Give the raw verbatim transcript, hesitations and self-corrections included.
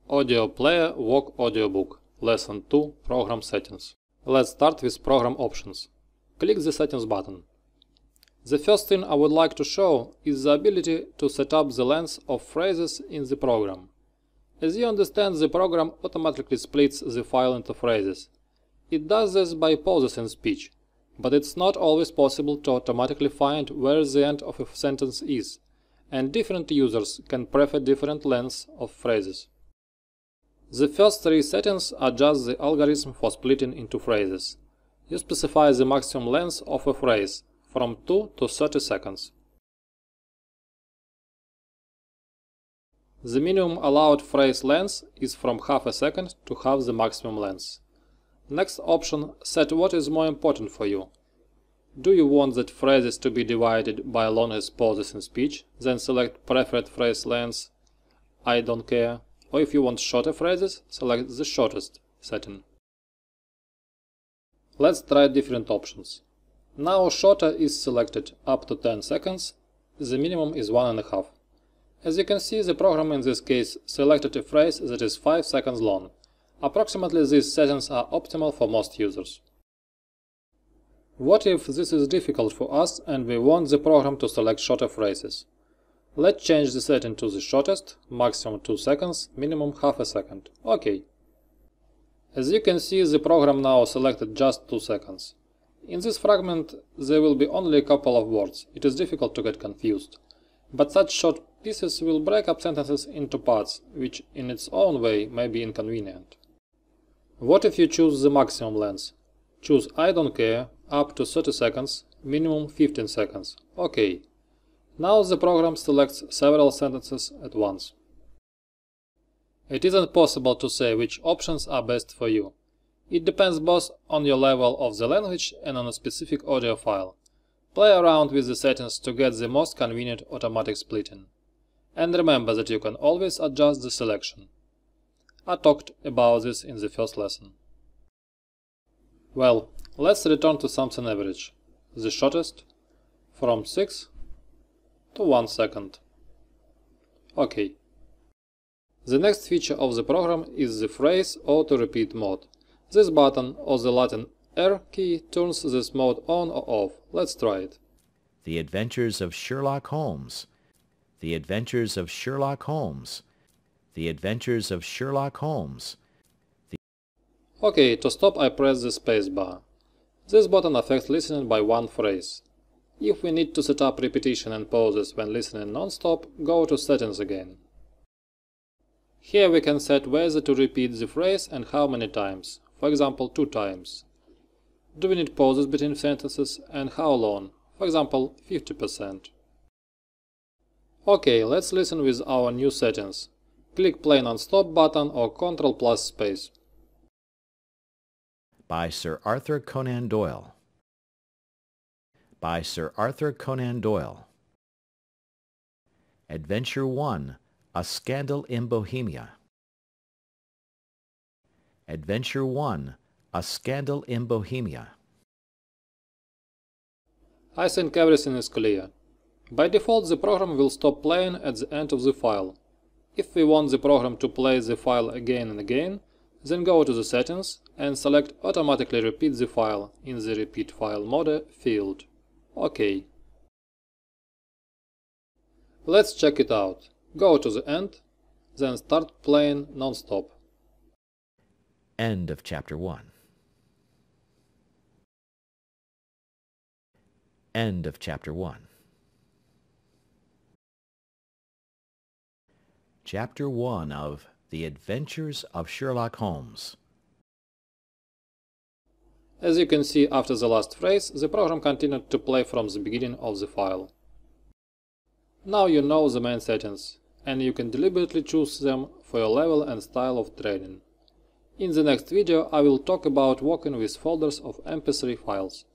Audio Player WorkAudioBook Lesson two Program Settings. Let's start with Program Options. Click the Settings button. The first thing I would like to show is the ability to set up the length of phrases in the program. As you understand, the program automatically splits the file into phrases. It does this by pauses in speech, but it's not always possible to automatically find where the end of a sentence is, and different users can prefer different lengths of phrases. The first three settings are just the algorithm for splitting into phrases. You specify the maximum length of a phrase, from two to thirty seconds. The minimum allowed phrase length is from half a second to half the maximum length. Next option, set what is more important for you. Do you want that phrases to be divided by longest pauses in speech? Then select preferred phrase length, I don't care. Or if you want shorter phrases, select the shortest setting. Let's try different options. Now shorter is selected up to ten seconds, the minimum is one and a half. As you can see, the program in this case selected a phrase that is five seconds long. Approximately these settings are optimal for most users. What if this is difficult for us and we want the program to select shorter phrases? Let's change the setting to the shortest, maximum two seconds, minimum half a second. OK. As you can see, the program now selected just two seconds. In this fragment there will be only a couple of words. It is difficult to get confused. But such short pieces will break up sentences into parts, which in its own way may be inconvenient. What if you choose the maximum length? Choose I don't care, up to thirty seconds, minimum fifteen seconds. OK. Now the program selects several sentences at once. It isn't possible to say which options are best for you. It depends both on your level of the language and on a specific audio file. Play around with the settings to get the most convenient automatic splitting. And remember that you can always adjust the selection. I talked about this in the first lesson. Well, let's return to something average. The shortest, from six to one second. OK. The next feature of the program is the phrase auto-repeat mode. This button, or the Latin R key, turns this mode on or off. Let's try it. The Adventures of Sherlock Holmes. The Adventures of Sherlock Holmes. The Adventures of Sherlock Holmes. The OK, to stop I press the space bar. This button affects listening by one phrase. If we need to set up repetition and pauses when listening non-stop, go to Settings again. Here we can set whether to repeat the phrase and how many times, for example two times. Do we need pauses between sentences and how long, for example fifty percent. OK, let's listen with our new settings. Click Play Non-Stop button or Control plus space. By Sir Arthur Conan Doyle. By Sir Arthur Conan Doyle. Adventure one, A Scandal in Bohemia. Adventure one, A Scandal in Bohemia. I think everything is clear. By default, the program will stop playing at the end of the file. If we want the program to play the file again and again, then go to the Settings and select Automatically repeat the file in the Repeat File Mode field. OK. Let's check it out. Go to the end, then start playing non-stop. End of chapter one. End of chapter one. Chapter one of The Adventures of Sherlock Holmes. As you can see, after the last phrase, the program continued to play from the beginning of the file. Now you know the main settings, and you can deliberately choose them for your level and style of training. In the next video I will talk about working with folders of M P three files.